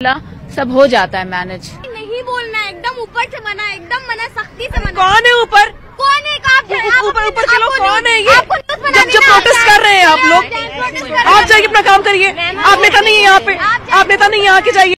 सब हो जाता है मैनेज। नहीं बोलना है, एकदम ऊपर से मना, एकदम मना, सख्ती से मना। कौन है ऊपर? कौन है? ऊपर चलो, कौन है ये? जब प्रोटेस्ट कर रहे हैं आप लोग, आप जाइए अपना काम करिए। आप नेता नहीं है यहाँ पे, आप नेता नहीं है, आके जाइए।